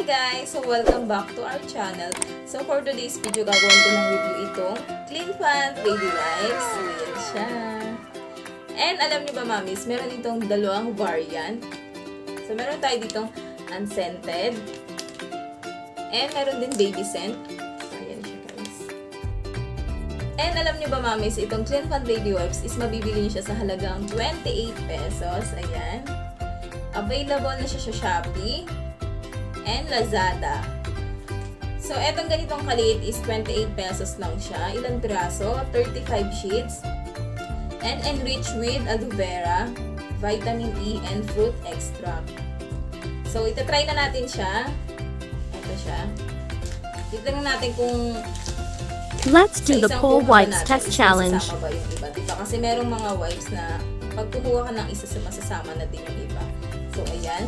guys! So, welcome back to our channel. So, for today's video, gagawin ko ng review itong Clean Pant Baby Wipes. So, yan siya. And, alam niyo ba, mamis, meron itong dalawang variant. So, meron tayo ditong unscented. And, meron din baby scent. So, ayan siya, guys. And, alam niyo ba, mamis, itong Clean Pant Baby Wipes is mabibili niyo siya sa halagang 28 pesos. Ayan. Available na siya sa Shopee and Lazada. So, etong ganitong kaliit is 28 pesos lang siya. Ilang piraso? 35 sheets. And enriched with aloe vera, vitamin E, and fruit extract. So, itatry na natin siya. Ito siya. Tignan natin kung let's do the Pole Wipes Test Challenge. Ba yung iba, diba? Kasi merong mga wipes na pag kumuha ka ng isa, masasama na din yung iba. So, ayan.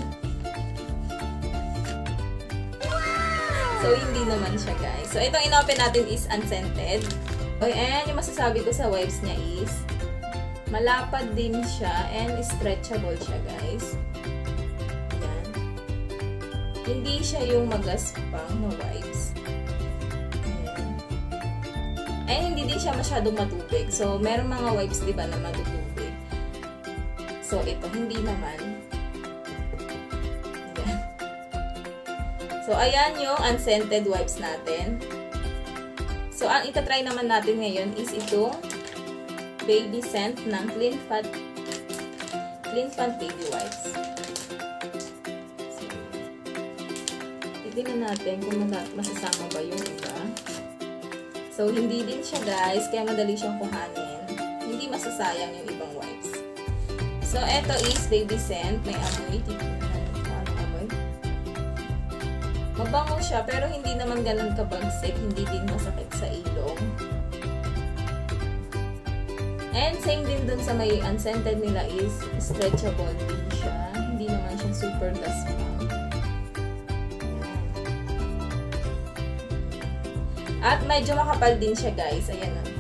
So, hindi naman siya, guys. So, itong in-open natin is unscented. And yung masasabi ko sa wipes niya is malapad din siya and stretchable siya, guys. Ayan. Hindi siya yung magaspang na wipes. Ayan. And hindi din siya masyadong matubig. So, meron mga wipes, diba, na matutubig. So, ito, hindi naman. So, ayan yung unscented wipes natin. So, ang itatry naman natin ngayon is itong baby scent ng Clean Pant Baby Wipes. So, titignan natin kung masasama ba yung iba. So, hindi din siya, guys, kaya madali siyang kuhanin. Hindi masasayang yung ibang wipes. So, eto is baby scent. May amoy. Mabango siya, pero hindi naman ganun kabagsik. Hindi din masakit sa ilong. And same din dun sa may unscented nila is stretchable din siya. Hindi naman siya super gaspang. At medyo makapal din siya, guys. Ayan na.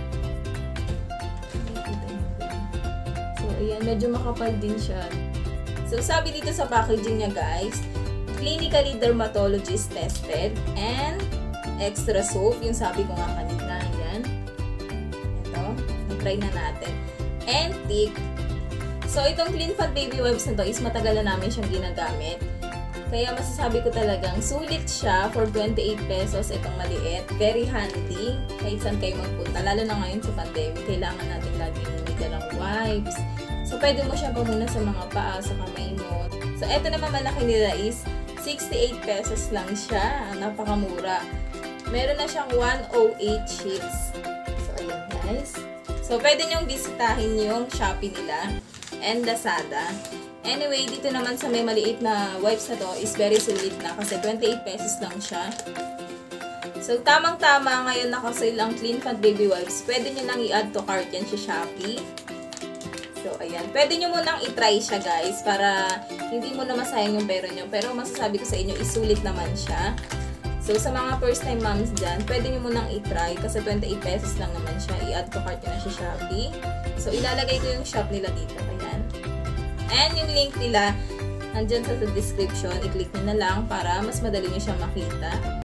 So, ayan. Medyo makapal din siya. So, sabi dito sa packaging niya, guys, clinically dermatologist tested and extra soap. Yung sabi ko nga kanina. Yan. Ito. Na-try na natin. And thick. So, itong Clean Pant Baby Wipes na to is matagal na namin siyang ginagamit. Kaya masasabi ko talagang sulit siya for 28 pesos. Itong maliit. Very handy. Kahit saan kayo magpunta. Lalo na ngayon sa pandemic. Kailangan natin laging ng wipes. So, pwede mo siya pamuna sa mga paa, sa kamay mo. So, ito naman malaki nila is 68 pesos lang siya. Napakamura. Meron na siyang 108 sheets. So, ayan guys. So, pwede nyong bisitahin yung Shopee nila and Lazada. Anyway, dito naman sa may maliit na wipes na to is very sulit na kasi 28 pesos lang siya. So, tamang-tama ngayon nakasale ang Clean Pant Baby Wipes. Pwede nyo nang i-add to cart yan sa Shopee. So, ayan. Pwede nyo munang i-try siya, guys, para hindi mo na masayang yung pera nyo. Pero masasabi ko sa inyo, isulit naman siya. So, sa mga first-time moms dyan, pwede nyo munang i-try kasi 28 pesos lang naman siya. I-add to cart nyo na sa Shopee. So, ilalagay ko yung shop nila dito. Ayan. And yung link nila, nandyan sa description. I-click nyo na lang para mas madali nyo siya makita.